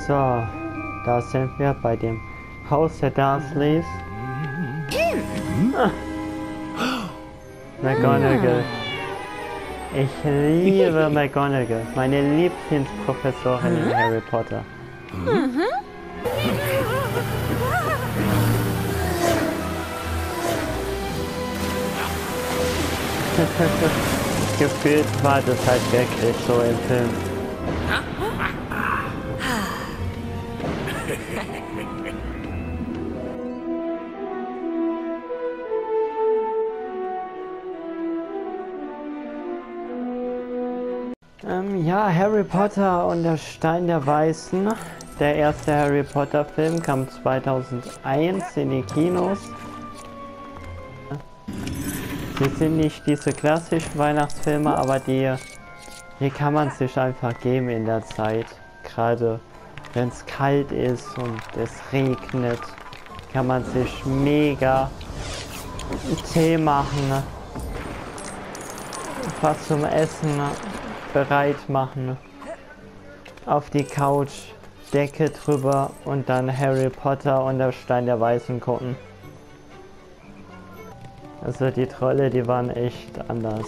So, da sind wir bei dem Haus der Dursleys. McGonagall. Ich liebe McGonagall, meine Lieblingsprofessorin in Harry Potter. Gefühlt war das halt wirklich so im Film. Ja, Harry Potter und der Stein der Weisen. Der erste Harry Potter Film kam 2001 in die Kinos. Sie sind nicht diese klassischen Weihnachtsfilme, aber die kann man sich einfach geben in der Zeit. Gerade wenn es kalt ist und es regnet, kann man sich mega Tee machen, was zum Essen bereit machen, auf die Couch, Decke drüber und dann Harry Potter und der Stein der Weisen gucken. Also die Trolle, die waren echt anders.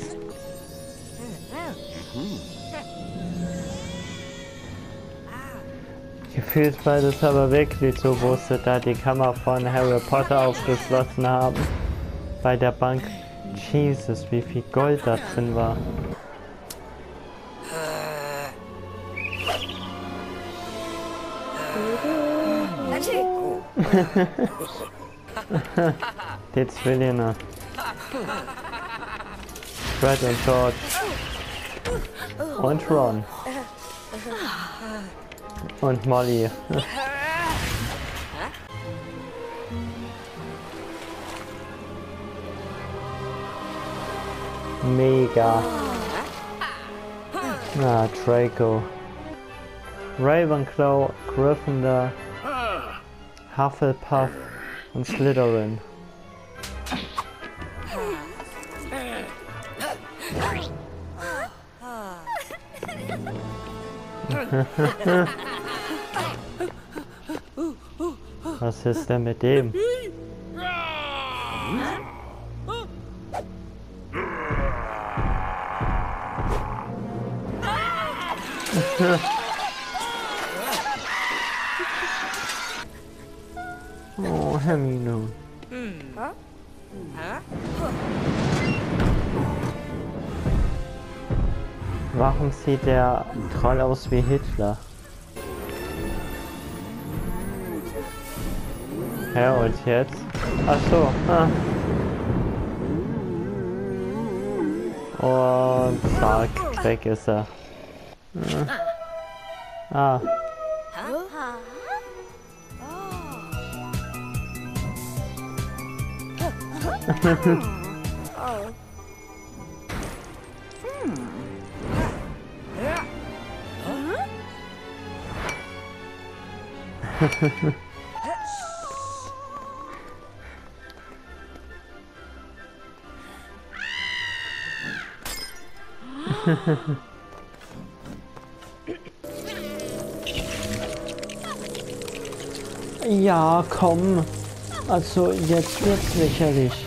Gefühlt war das aber wirklich so, wo sie da die Kammer von Harry Potter aufgeschlossen haben. Bei der Bank. Jesus, wie viel Gold da drin war. Die Zwillinge. Fred und George. Und Ron. Und Molly. Mega. Ah, Draco. Ravenclaw, Gryffindor, Hufflepuff und Slytherin. Was ist denn mit dem? Oh, Hermine. Warum sieht der Troll aus wie Hitler? Ja, und jetzt? Ach so. Und zack, weg ist er. Ah. Ja, komm. Also jetzt wird's lächerlich.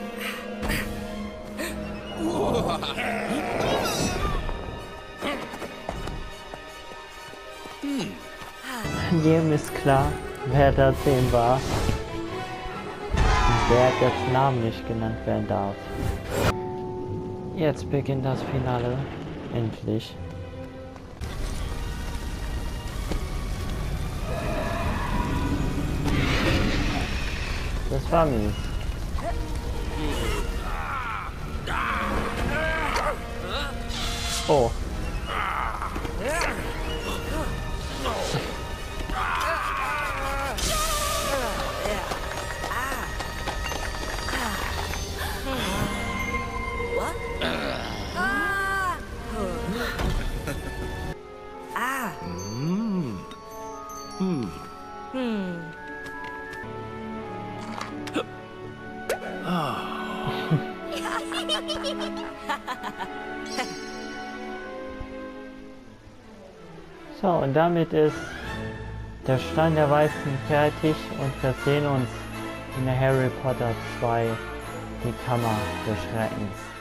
Jedem ist klar, wer da drin war. Wer jetzt Namen nicht genannt werden darf. Jetzt beginnt das Finale. Endlich. Das war mies. Oh. So, und damit ist Der Stein der Weisen fertig und wir sehen uns in der Harry Potter 2, die Kammer des Schreckens.